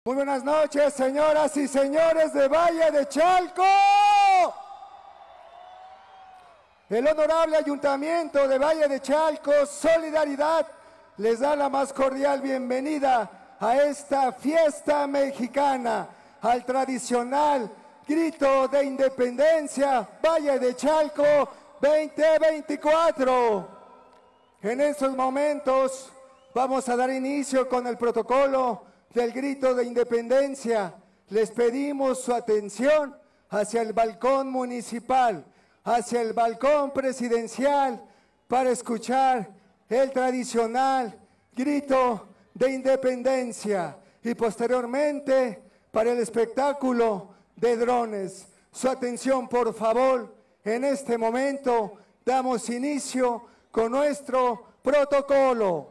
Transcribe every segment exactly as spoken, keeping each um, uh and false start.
Muy buenas noches, señoras y señores de Valle de Chalco. El honorable Ayuntamiento de Valle de Chalco, Solidaridad, les da la más cordial bienvenida a esta fiesta mexicana, al tradicional grito de independencia Valle de Chalco veinte veinticuatro. En estos momentos vamos a dar inicio con el protocolo del grito de independencia. Les pedimos su atención hacia el balcón municipal, hacia el balcón presidencial, para escuchar el tradicional grito de independencia y posteriormente para el espectáculo de drones. Su atención, por favor. En este momento damos inicio con nuestro protocolo.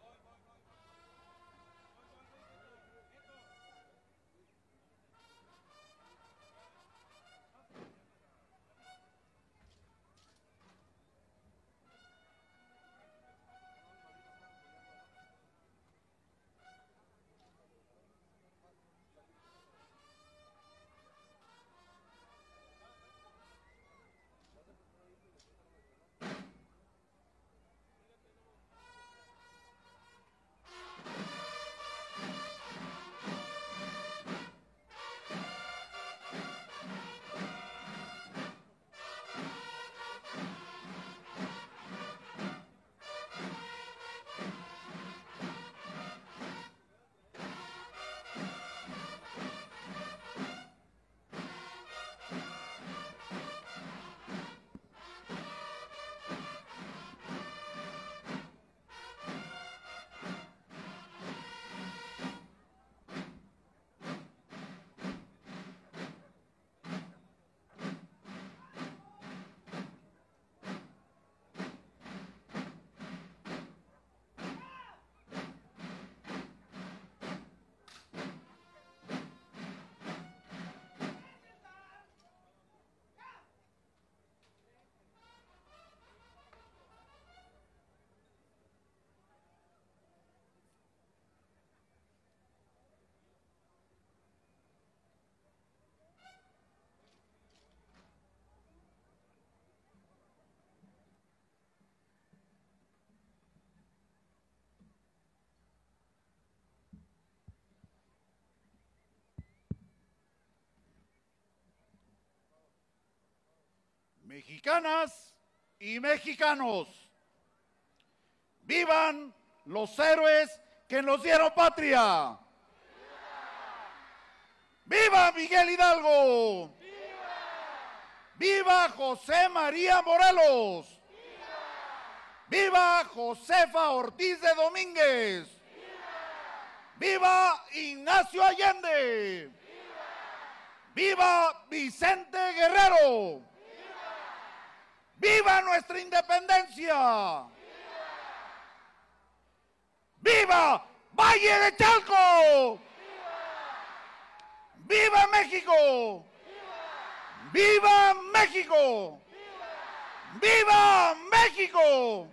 Mexicanas y mexicanos, vivan los héroes que nos dieron patria. ¡Viva Miguel Hidalgo! ¡Viva! ¡Viva José María Morelos! ¡Viva! ¡Viva Josefa Ortiz de Domínguez! ¡Viva! ¡Viva Ignacio Allende! ¡Viva! ¡Viva Vicente Guerrero! ¡Viva nuestra independencia! ¡Viva! ¡Viva Valle de Chalco! ¡Viva! ¡Viva México! ¡Viva! ¡Viva México! ¡Viva! ¡Viva México!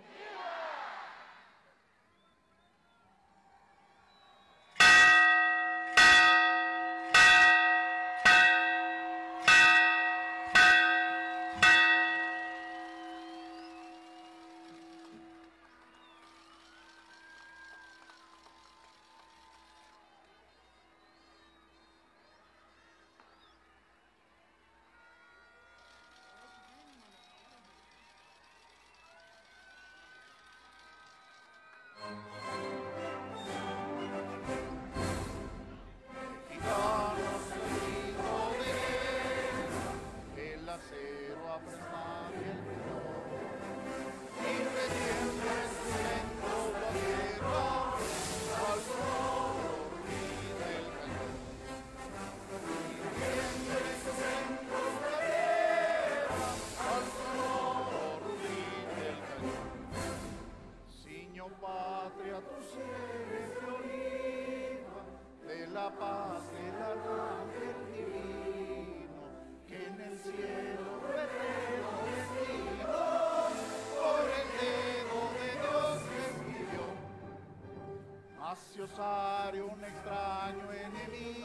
Patria, tu siempre oliva, de la paz el ángel divino, que en el cielo guerrero vestido, por el dedo de Dios escribió. Hacia Osario un extraño enemigo,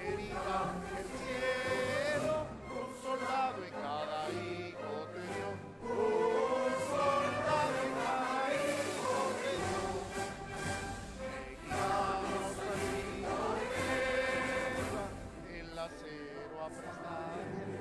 herida el cielo, un soldado en cada hijo de Dios, un soldado en cada hijo de Dios. Mexicanos salidos de guerra, el acero aprestar.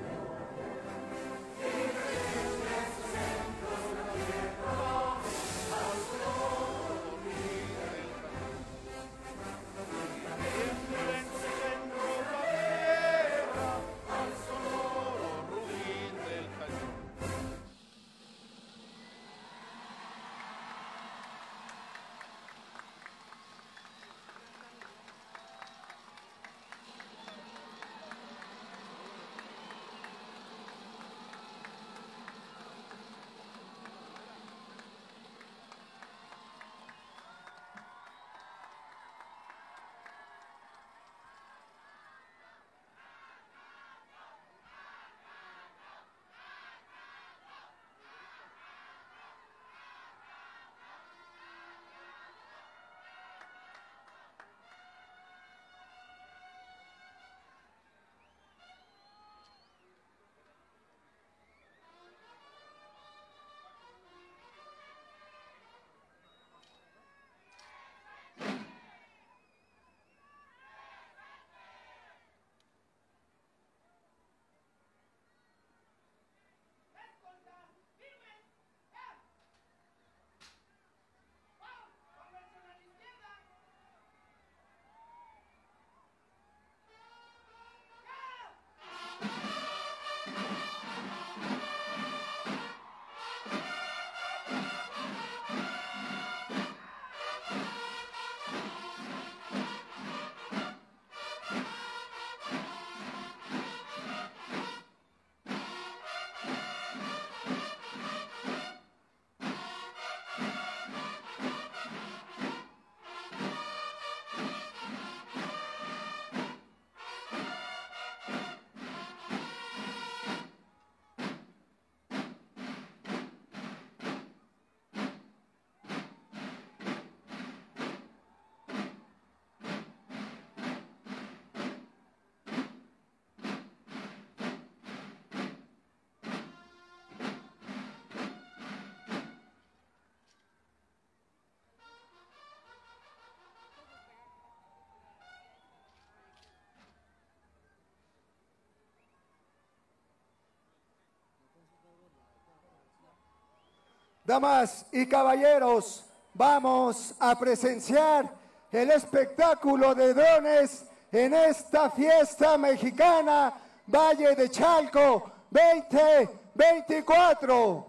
Damas y caballeros, vamos a presenciar el espectáculo de drones en esta fiesta mexicana Valle de Chalco veinte veinticuatro.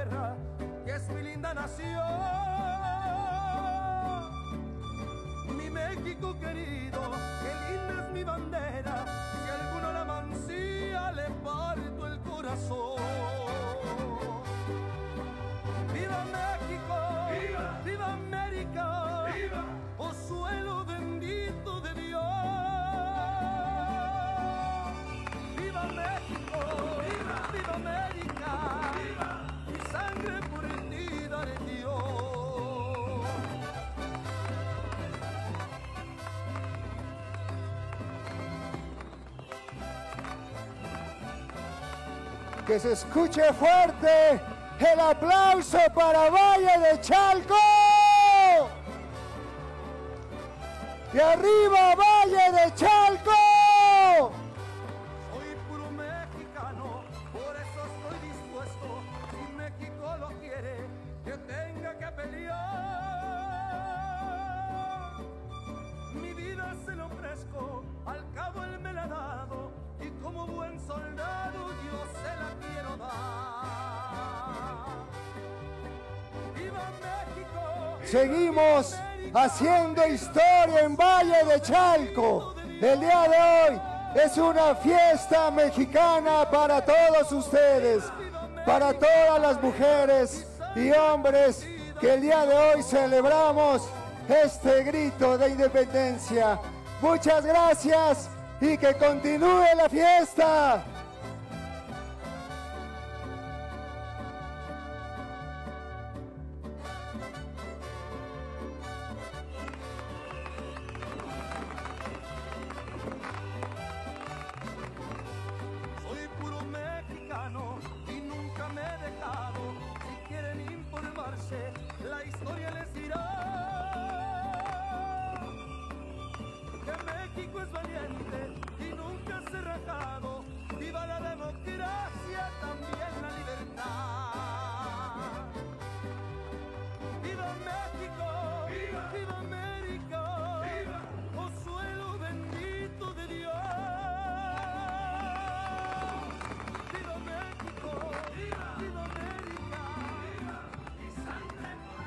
tierra, que es mi linda nación. Mi México querido, qué linda es mi bandera, si alguno la mancilla le parto el corazón. ¡Viva México! ¡Viva! ¡Viva América! ¡Viva! ¡Oh suelo bendito de Dios! ¡Viva México! ¡Viva! ¡Viva América! ¡Viva! Mi sangre por ti daré Dios. Que se escuche fuerte el aplauso para Valle de Chalco. ¡Y arriba Valle de Chalco! Soy puro mexicano, por eso estoy dispuesto, si México lo quiere, que tenga que pelear. Mi vida se lo ofrezco, al cabo él me la ha dado, y como buen soldado yo se la quiero dar. ¡Viva México! Seguimos haciendo historia en Valle de Chalco. El día de hoy es una fiesta mexicana para todos ustedes, para todas las mujeres y hombres que el día de hoy celebramos este grito de independencia. Muchas gracias y que continúe la fiesta. Soy puro mexicano y nunca me he dejado. Si quieren informarse, la historia les dirá que México es valiente y nunca se ha rajado. ¡Viva la democracia, también la libertad! ¡Viva México! ¡Viva! ¡Viva América! ¡Viva! ¡Oh suelo bendito de Dios! ¡Viva México! ¡Viva! ¡Viva América! ¡Viva! ¡Mi sangre por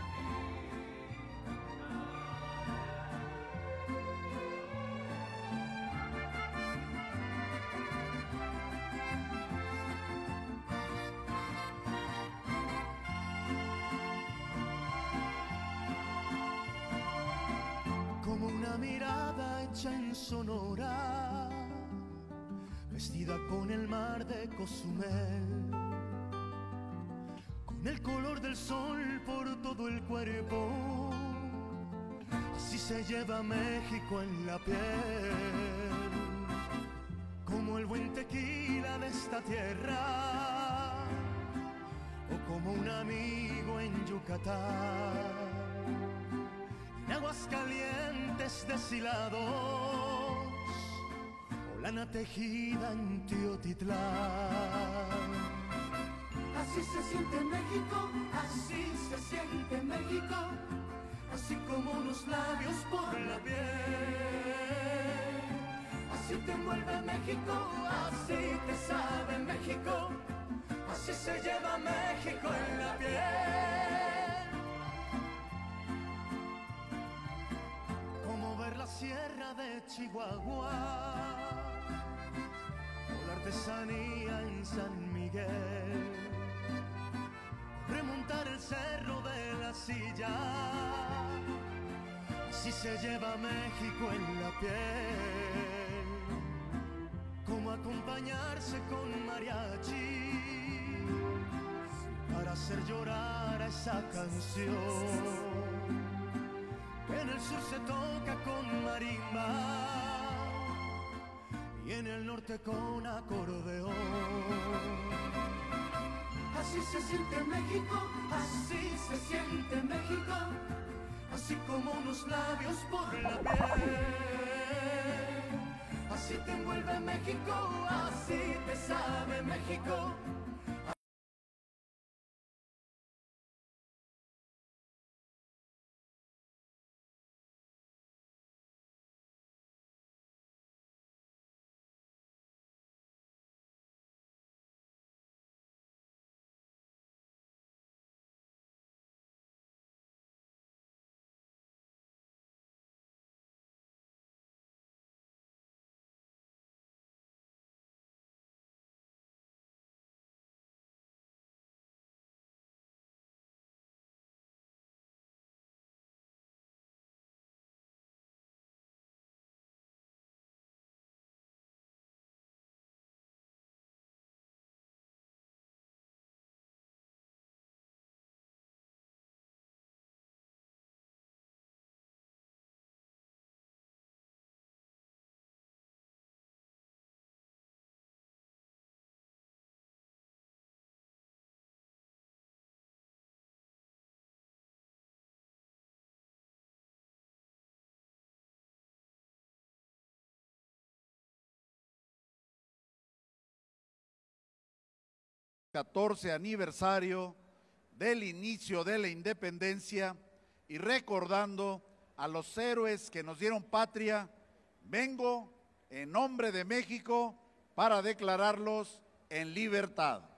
como una mirada hecha en Sonora, vestida con el mar de Cozumel, con el color del sol por todo el cuerpo. Así se lleva México en la piel, como el buen tequila de esta tierra, o como un amigo en Yucatán. En aguas calientes deshilados, o lana tejida en Teotitlán. Así se siente México, así se siente México, Así como unos labios por la piel. así te envuelve México, así te sabe México, Así se lleva México en la piel. Como ver la sierra de Chihuahua, o la artesanía en San Miguel, remontar el cerro de la Silla. Así se lleva México en la piel. Como acompañarse con mariachi para hacer llorar a esa canción que en el sur se toca con marimba y en el norte con acordeón. así se siente México, así se siente México, Así como unos labios por la piel. así te envuelve México, así te sabe México. catorce aniversario del inicio de la independencia y recordando a los héroes que nos dieron patria, vengo en nombre de México para declararlos en libertad.